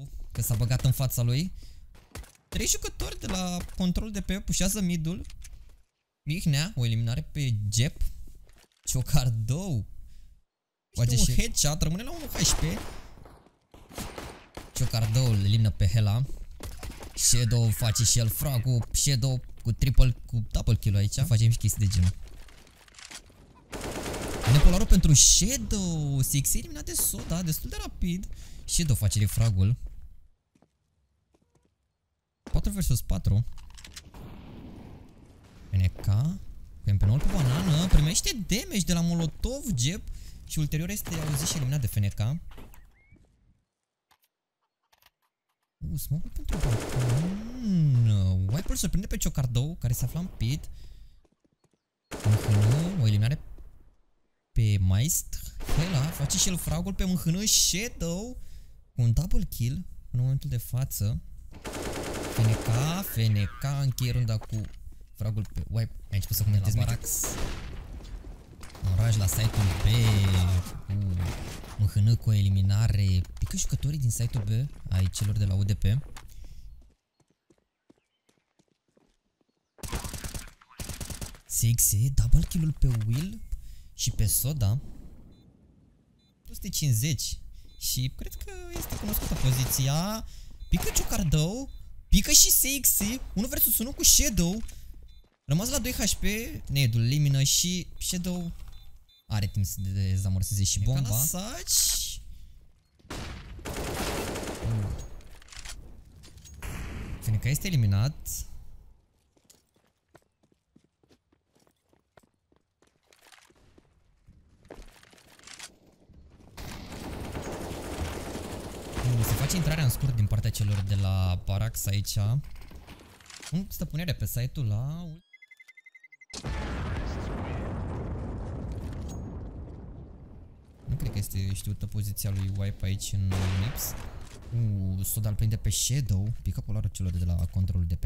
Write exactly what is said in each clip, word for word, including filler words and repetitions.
că s-a băgat în fața lui. Trei jucători de la control de pe pușează midul. Mihnea, o eliminare pe Jep. Ciocardou face un headshot, rămâne la unu H P. Ciocardou îl elimină pe Hela. Shadow face și el fragul. Shadow cu triple, cu double kill aici. Facem și chestii de genul. Nepolarul pentru Shadow. Six eliminat de Soda, destul de rapid. Shadow face refragul. patru versus patru. N K Campenol pe banană. Primește damage de la Molotov Jep. Și ulterior este auzit și eliminat de F N K. Uh, smoke pentru balcon. Wiper surprinde pe Ciocardou, care se afla în pit. Mâhână, o eliminare pe Maist. Hela face și el fragul pe Mâhână. Shadow cu un double kill în momentul de față. F N K, F N K încheie runda cu fragul pe Wipe. Aici pot să comentez Barax. Oraj la site-ul B. uh, Mâhână cu o eliminare. Pică jucătorii din site-ul B ai celor de la U D P. Sexy, double kill-ul pe Will și pe Soda. două sute cincizeci. Și cred că este cunoscută poziția. Pică Ciocardou. Pică și Sexy. unu versus unu cu Shadow. Rămas la doi H P. Nedul elimină și Shadow are timp să dezamorseze și bomba. F N K este eliminat. Se face intrarea în scurt din partea celor de la Parax aici. Un stăpânire pe site-ul la... Nu cred că este știută poziția lui Wipe aici în Nips. Uh, Soda îl prinde pe Shadow. Pică polarul celor de la controlul D P.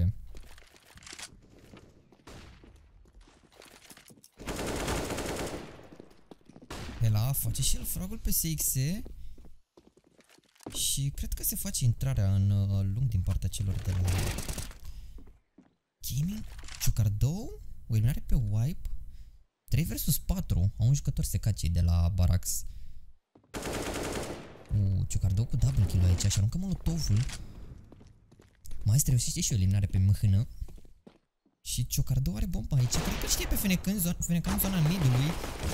Hela face și el fragul pe S X. Și cred că se face intrarea în uh, lung din partea celor de la Gaming. Ciocardou, o eliminare pe Wipe. trei versus patru. Au un jucător secat cei de la Barax. uh, Ciocardou cu double kill aici și aruncă molotovul. Mai reușește și o eliminare pe Mâhână. Și Ciocardou are bomba aici. Cred că știe pe F N K în zona, F N K în zona midului.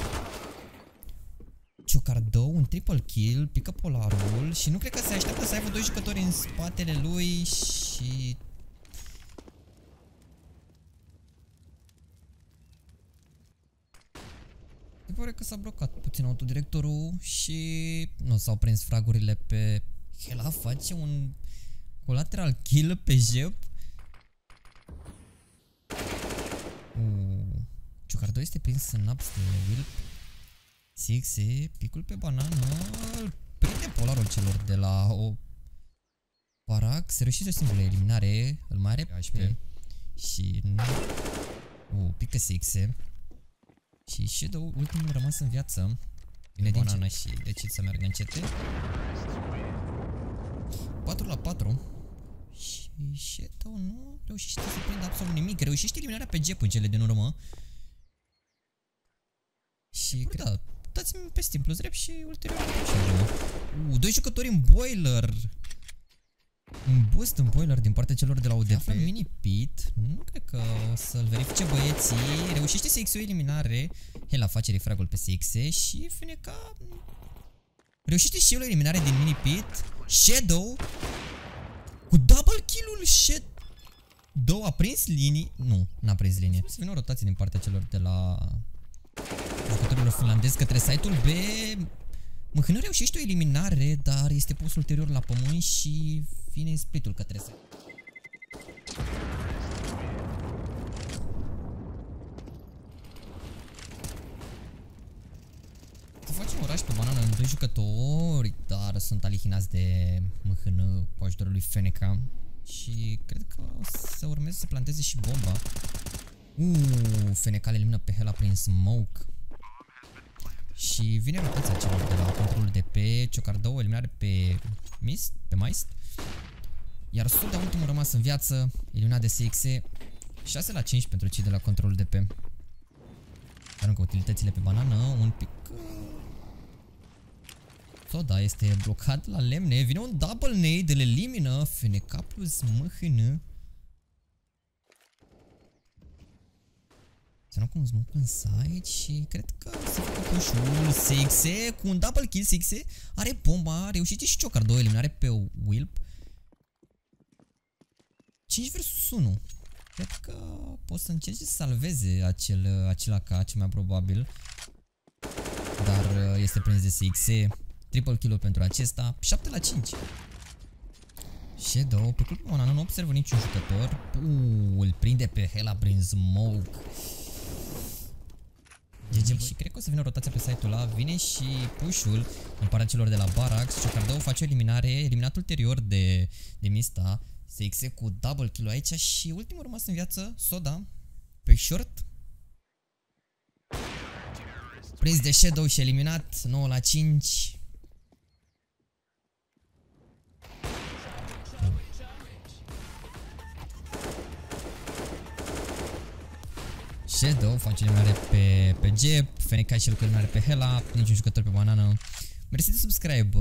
Ciocardou, un triple kill, pică polarul și nu cred că se așteaptă să aibă doi jucători în spatele lui și... Se pare că s-a blocat puțin autodirectorul și nu s-au prins fragurile pe Hela, face un collateral kill pe Jep. Uh, Ciocardou este prins în naps de Will. Sixi, picul pe banană, îl prinde polarul celor de la o Parax, se reușește o singură eliminare, îl mai are H P și nu... Uh, pică Sixi și Shadow, ultimul rămas în viață, vine din banană și decid să meargă încet. patru la patru și Shadow nu reușește să prindă absolut nimic, reușește eliminarea pe Jep în cele din urmă. Și cred, da, dați-mi pe Steam plus rep și ulterior uh, doi jucători în boiler. Un boost în boiler din partea celor de la U D P. Mini pit. Nu cred că o să-l verifice băieții. Reușește S X o eliminare. Hela face refragul pe S X și F N K reușește și el o eliminare din mini pit. Shadow cu double kill-ul. Shadow a prins linii. Nu, n-a prins linie. Să vină o rotație din partea celor de la jucătorilor finlandezi către site-ul B. Mâhână reușește o eliminare, dar este pus ulterior la pământ și vine split-ul către site. Se face un oraș pe banană în doi jucători, dar sunt alihinați de Mâhână cu ajutorul lui F N K. Și cred că o să urmeze să planteze și bomba. Uuu, F N K le elimină pe Hela prin smoke. și vine rotația celor de la controlul de pe Ciocardou, eliminare pe Mist, pe Mist. Iar Soda, ultimul rămas în viață, eliminat de S X. șase la cinci pentru cei de la controlul de pe. Dar încă utilitățile pe banană, un pic... Soda este blocat la lemne, vine un double nade, îl elimină F N K plus M H N. Se nu cum smoke în side și cred că se facă push-ul. S X cu un double kill. S X are bomba, reușite și Ciocardou, eliminare pe Wilp. cinci versus unu. Cred că poți să încerci să salveze acel, acel A K, cel mai probabil. Dar este prins de S X. Triple kill pentru acesta. șapte la cinci. Shadow, pe culpa Banana nu observă niciun jucător. Uuu, îl prinde pe Hela prin smoke. G G, și cred că o să vină rotația pe site-ul ăla. Vine și push-ul în partea celor de la Barax. Ciocardou face o eliminare, eliminat ulterior de, de Mista. S X cu double kill aici și ultimul rămas în viață, Soda, pe short. Prins de Shadow și eliminat, nouă la cinci. Shadow face eliminare pe, pe Jeb, F N K și el cu eliminare pe Hela, niciun jucător pe banană. Mersi de subscribe.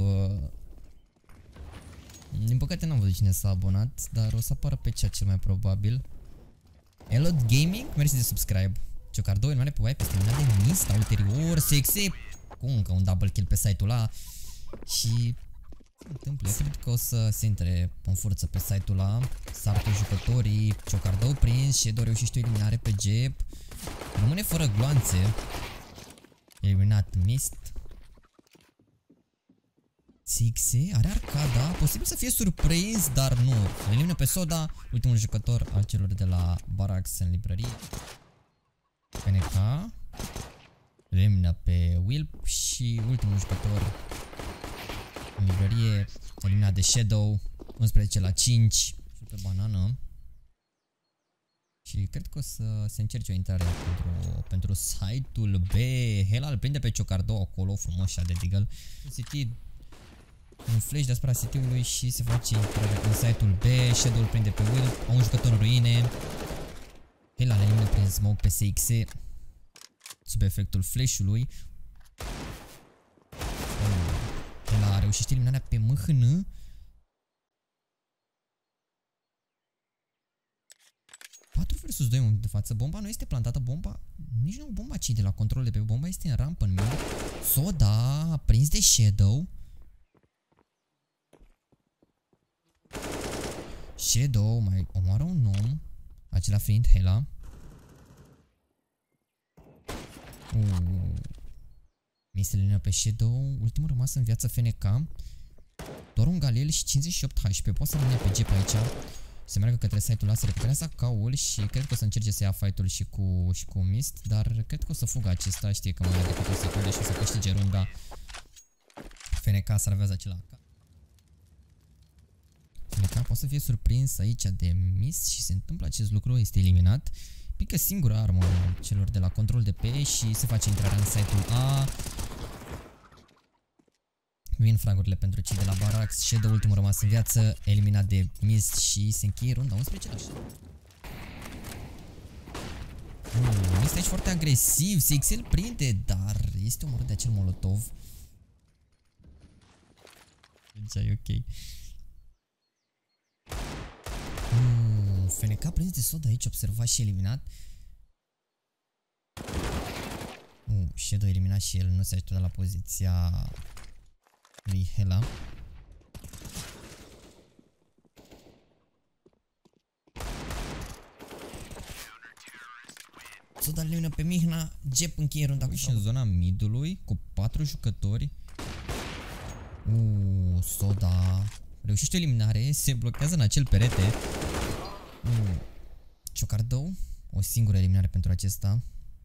Din păcate n-am văzut cine s-a abonat, dar o să apară pe cea cel mai probabil. Elod Gaming, mersi de subscribe. Ciocardou, eliminare pe Wipe, este eliminat de Mista ulterior. S X cu încă un double kill pe site-ul ăla. Și se întâmplă, eu cred că o să se intre în forță pe site-ul ăla. Sartă jucătorii, Ciocardou prins, Shadow reușește o eliminare pe Jeb. Rămâne fără gloanțe. Eliminat Mist. S X are arcada, posibil să fie surprins, dar nu. Elimină pe Soda, ultimul jucător al celor de la Barax în librărie. F N K elimină pe Wilp și ultimul jucător în librărie, eliminat de Shadow, unsprezece la cinci, pe banană. Și cred că o să se încerce o intrare pentru, pentru site-ul B. Hela îl prinde pe Ciocardou acolo, frumos de Deagle. City, un flash deasupra City-ului și se face intrare în site-ul B. Shadow îl prinde pe Will, au un jucător în ruine. Hela le elimină prin smoke pe S X sub efectul flash-ului. Hela reușește eliminarea pe M H N. patru versus doi în de față. Bomba nu este plantată. Bomba, nici nu bomba, ci de la control de pe bomba este în rampă în mid. Soda prins de Shadow. Shadow mai omoară un om, acela fiind Hela. Uh. Miselină pe Shadow, ultimul rămas în viață F N K. Doar un Galil și cincizeci și opt H P. Poate să rămâne pe Jep aici. Se meargă către site-ul ăla, se recuperează A K-ul și cred că o să încerce să ia fight-ul și cu, și cu Mist, dar cred că o să fugă acesta, știe că mai are decât o secundă și o să câștige runda. F N K salvează acela A K. F N K poate să fie surprins aici de Mist și se întâmplă acest lucru, este eliminat. Pică singura armă celor de la control de pe și se face intrarea în site-ul A. Vin fragurile pentru cei de la Barax. Shadow, ultimul rămas în viață, eliminat de Mist și se încheie runda unsprezece la șapte. Uh, Mist aici foarte agresiv, S X L prinde, dar este omorât de acel molotov. Deci e ok. Uh, F N K prins de Soda aici, observat și eliminat. Uh, Shadow eliminat și el, nu se ajută la poziția lui Hela. Soda elimină pe Mihna, Jep încheie runda și în zona midului cu patru jucători. Uuu, Soda reușește eliminare, se blochează în acel perete. Uuu, Ciocardou, o singură eliminare pentru acesta.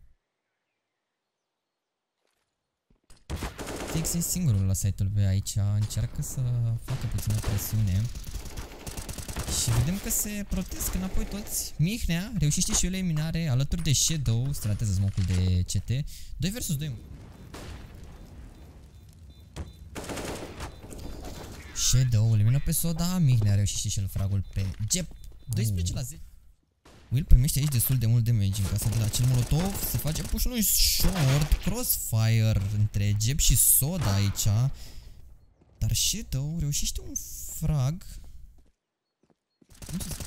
S X e singurul la site-ul B aici, încearcă să facă puțină presiune. Și vedem că se protesc înapoi toți. Mihnea reușește și o eliminare alături de Shadow, se ratează smoke-ul de C T. doi versus doi. Shadow elimină pe Soda. Mihnea a reușit și el fragul pe Jep. doisprezece la zece. Will primește aici destul de mult damage în casa de la acel molotov. Se face push-ul lui short. Crossfire între Jep și Soda aici. Dar Shadow reușește un frag. Nu știu.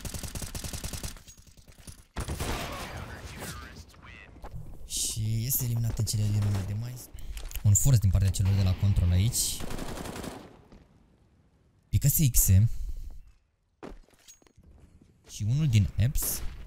Și este eliminat în cele din urmă de mai. Un force din partea celor de la control aici. Pică S X și unul din Apps.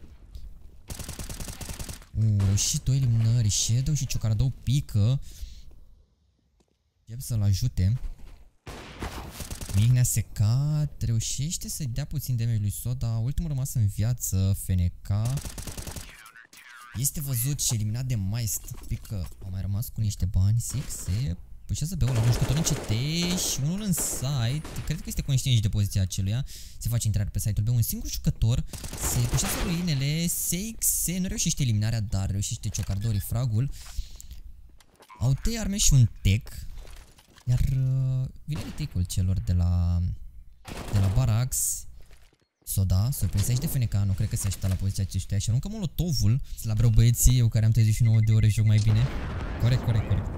Uh, reușit o eliminări. Shadow și Ciocardou pică. Încep să-l ajute. Mihnea secat. Reușește să-i dea puțin damage lui Soda. Ultimul rămas în viață, F N K. Este văzut și eliminat de Maist. Pică. Au mai rămas cu niște bani. Six se pușează pe ăla. Un jucător în C T și unul în site. Cred că este conștient și de poziția aceluia. Se face intrare pe site-ul B. Un singur jucător. Se pușează ruinele. S X nu reușește eliminarea, dar reușește Ciocardou fragul. Au trei arme și un tech. Iar uh, vine retake-ul celor de la de la Barax. Soda, surprins aici de F N K, nu cred că se aștepta la poziția acestuia și aruncă molotovul. La brău băieții, eu care am treizeci și nouă de ore joc mai bine. Corect, corect, corect.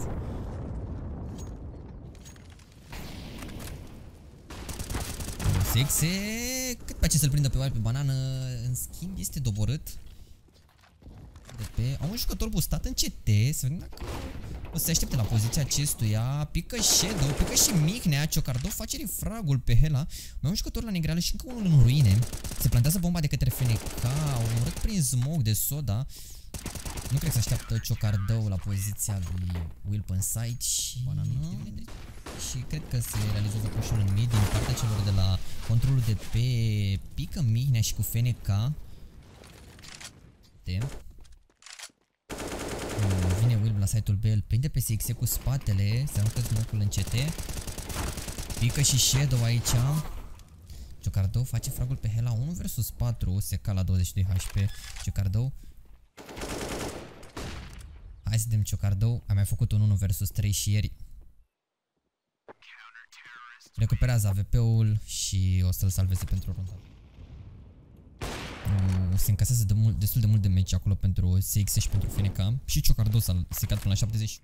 Sexe, cât pe ce să-l prindă pe oal pe banană, în schimb este doborât. De pe, au un jucător boostat în C T, să vedem dacă o să se aștepte la poziția acestuia. Pică Shadow, pică și Mihnea. Ciocardou face refragul pe Hela. Mai un jucător la negreală și încă unul în ruine. Se plantează bomba de către F N K. Au omorât prin smoke de Soda. Nu cred că se așteaptă Ciocardou la poziția lui Will pe site și banană. Și cred că se realizează push-ul în mid din partea celor de la controlul de pe. Pică Mihnea și cu F N K. De. Vine Will la site-ul B, îl prinde pe S X cu spatele, se aruncă smoke-ul în C T. Pică și Shadow aici. Ciocardou face fragul pe Hela. unu versus patru, se ca la douăzeci și doi H P. Ciocardou. Hai să vedem Ciocardou. A mai făcut un unu versus trei și ieri. Recuperează A V P-ul și o să-l salveze pentru runda. Uh, se încasează de mult, destul de mult de meci acolo pentru S X și pentru F N K. Și Ciocardou s-a secat până la șaptezeci.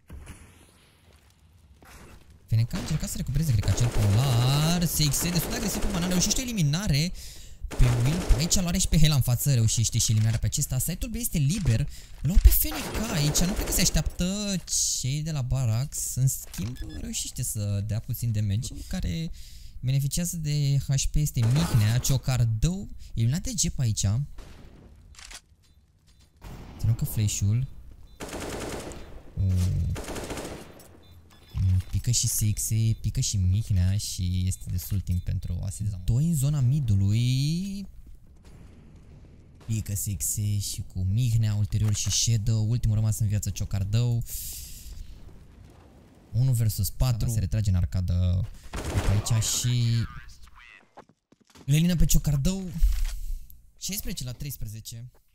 F N K a încercat să recupereze, cred că acel polar. S X destul de agresiv pe banană, reușește eliminare pe Will. Aici l-are și pe Hela în față, reușește și eliminarea pe acesta. Site-ul B este liber. L-au pe F N K aici, nu cred că se așteaptă cei de la Barax. În schimb, reușește să dea puțin damage, care beneficiază de H P este Mihnea. Ciocardou eliminat de Jep aici. Se aruncă flash-ul. Pică și S X, pică și Mihnea și este destul timp pentru a se dezamăgi. Doi în zona midului. Pică S X și cu Mihnea, ulterior și Shadow. Ultimul rămas în viață Ciocardou. unu versus patru. Se retrage în arcadă pe aici și îl elimină pe Ciocardou. șaisprezece la treisprezece.